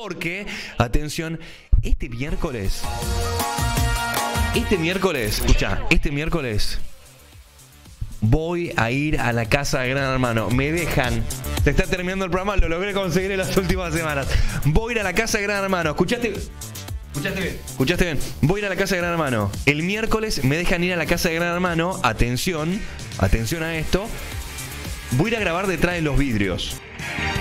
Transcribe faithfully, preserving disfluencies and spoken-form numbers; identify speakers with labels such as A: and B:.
A: Porque, atención, este miércoles, este miércoles, escucha, este miércoles voy a ir a la casa de Gran Hermano. Me dejan. Se está terminando el programa, lo logré conseguir en las últimas semanas. Voy a ir a la casa de Gran Hermano. ¿Escuchaste? ¿Escuchaste bien? ¿Escuchaste bien? Voy a ir a la casa de Gran Hermano. El miércoles me dejan ir a la casa de Gran Hermano. Atención, atención a esto. Voy a ir a grabar detrás de los vidrios.